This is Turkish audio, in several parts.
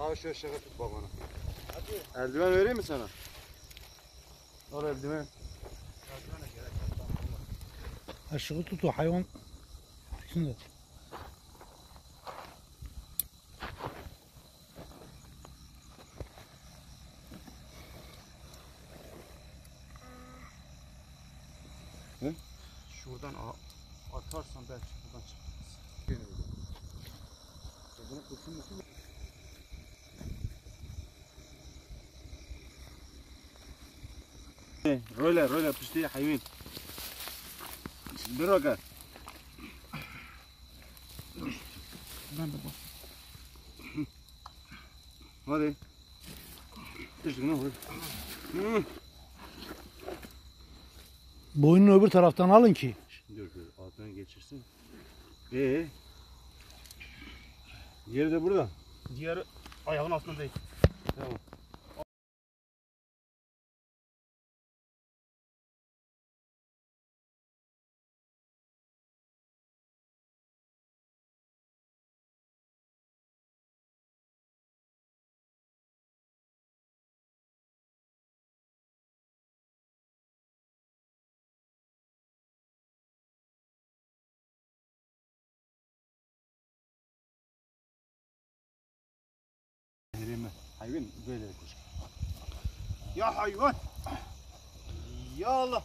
Yavaş yavaş şaka tut babana. Hadi. Eldiven vereyim mi sana? Al eldiven. Aşığı tut o hayvan. Şimdi. Şuradan atarsan belki buradan çıkmaz. Buna kurşun mu? رولا بتشتري حيوان دروكا هذه تشتري Boynunu öbür taraftan alın ki. Dur altına geçirsin. Diğeri de burada. Diğeri ayağın altında değil. Tamam. Hayvan böyle koş. Ya hayvan. Ya Allah.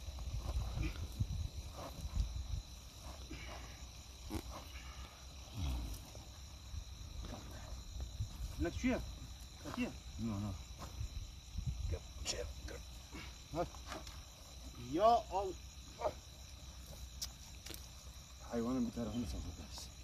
Lan şuraya. Kaçıyor. No. Şey. Ya al. Hayvanın bir tarafını saplatırız.